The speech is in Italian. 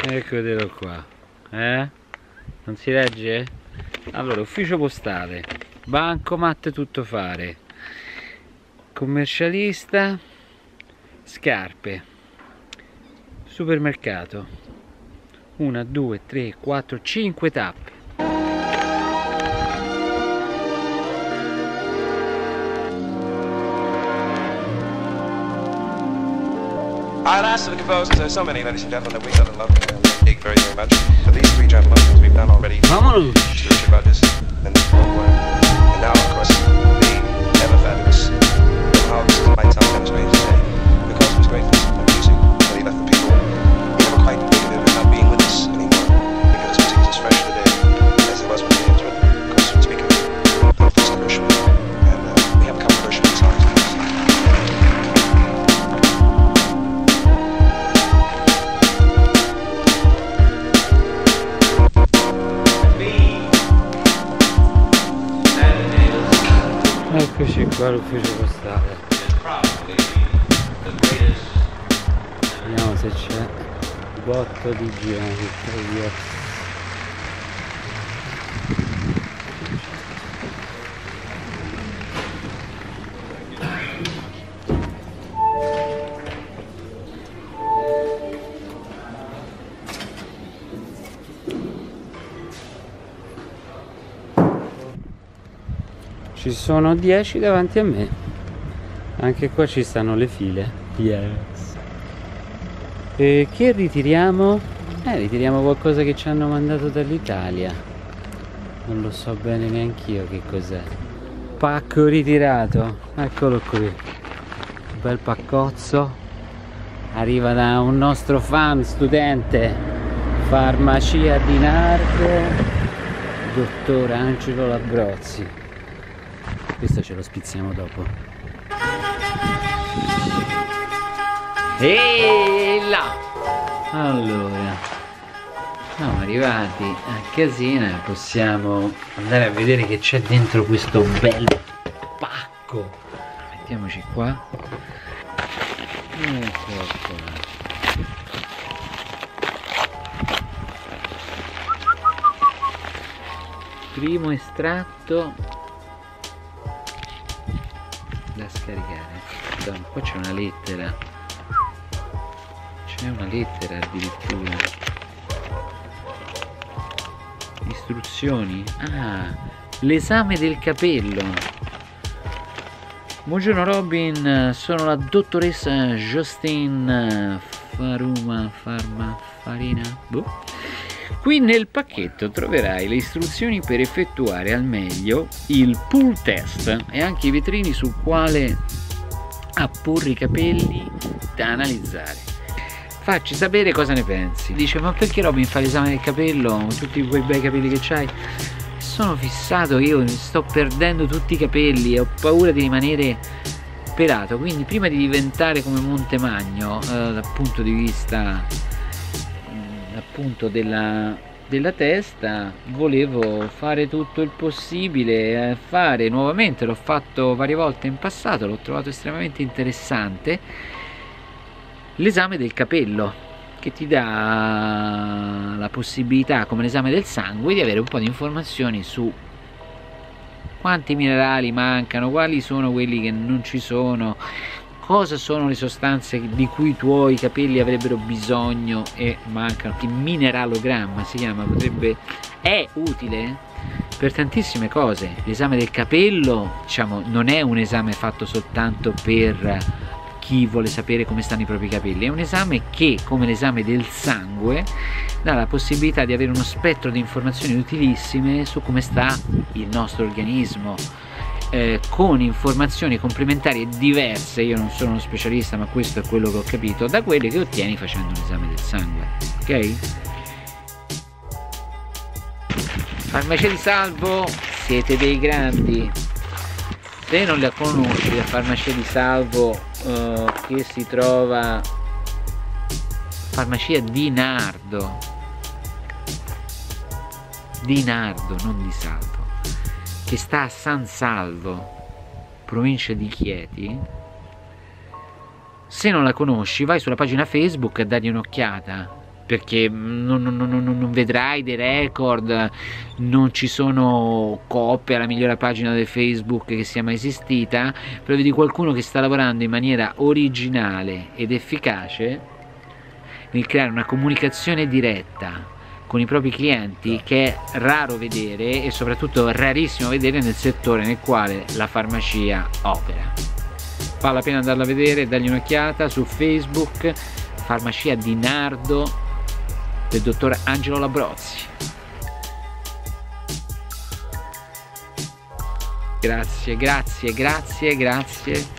Eccotelo qua. Non si legge? Allora, ufficio postale, bancomat tutto fare, commercialista, scarpe, supermercato, 1, 2, 3, 4, 5 tappe. I'd ask to the composers, there's so many, ladies and gentlemen, that we got to love Big very, very much. But these three gentlemen, as we've done already, Stuart Rogers and now, of course, the ever fabulous Bill Howes, lights out demonstrating today, because of his great music, that he left the people never quite bigoted about being with us anymore, because his music is as fresh today as it was when he entered. Of course, speaking of this commercial, and we have a couple of commercial songs. Eccoci qua all'ufficio postale. Vediamo se c'è botto di gente. Ci sono 10 davanti a me. Anche qua ci stanno le file. Yes. E che ritiriamo? Ritiriamo qualcosa che ci hanno mandato dall'Italia. Non lo so bene neanch'io che cos'è. Pacco ritirato. Eccolo qui. Bel paccozzo. Arriva da un nostro fan studente. Farmacia di Nardo. Dottor Angelo Labrozzi. Questo ce lo spizziamo dopo. E là! Allora, siamo arrivati a casina, possiamo andare a vedere che c'è dentro questo bel pacco. Mettiamoci qua. Ecco qua. Primo estratto da scaricare. Madonna, qua c'è una lettera. C'è una lettera addirittura. Istruzioni. Ah, l'esame del capello. Buongiorno Robin, sono la dottoressa Justine Farina. Boh. Qui nel pacchetto troverai le istruzioni per effettuare al meglio il pull test e anche i vetrini sul quale apporre i capelli da analizzare. Facci sapere cosa ne pensi. Dice, ma perché Robin fa l'esame del capello con tutti quei bei capelli che c'hai? Sono fissato, io mi sto perdendo tutti i capelli e ho paura di rimanere pelato, quindi prima di diventare come Montemagno dal punto di vista appunto della testa, volevo fare tutto il possibile, fare nuovamente, l'ho fatto varie volte in passato, l'ho trovato estremamente interessante, l'esame del capello, che ti dà la possibilità, come l'esame del sangue, di avere un po' di informazioni su quanti minerali mancano, quali sono quelli che non ci sono, cosa sono le sostanze di cui i tuoi capelli avrebbero bisogno e mancano, che mineralogramma si chiama, è utile per tantissime cose. L'esame del capello, diciamo, non è un esame fatto soltanto per chi vuole sapere come stanno i propri capelli, è un esame che, come l'esame del sangue, dà la possibilità di avere uno spettro di informazioni utilissime su come sta il nostro organismo, con informazioni complementari e diverse. Io non sono uno specialista, ma questo è quello che ho capito, da quelle che ottieni facendo un esame del sangue. Ok? Farmacia di Salvo, siete dei grandi. Se non la conosci, la farmacia di Salvo, che si trova farmacia di Nardo, non di Salvo, che sta a San Salvo, provincia di Chieti. Se non la conosci, vai sulla pagina Facebook e dagli un'occhiata. perché non vedrai dei record, non ci sono coppie alla migliore pagina di Facebook che sia mai esistita, però vedi qualcuno che sta lavorando in maniera originale ed efficace nel creare una comunicazione diretta con i propri clienti, che è raro vedere e soprattutto rarissimo vedere nel settore nel quale la farmacia opera. Vale la pena andarla a vedere, dargli un'occhiata su Facebook, Farmacia di Nardo del dottor Angelo Labrozzi. Grazie.